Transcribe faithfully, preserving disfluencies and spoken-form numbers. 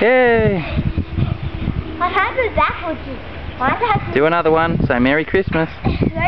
Yay! What happened backwards? Why did I have to Do another one. Say Merry Christmas. Merry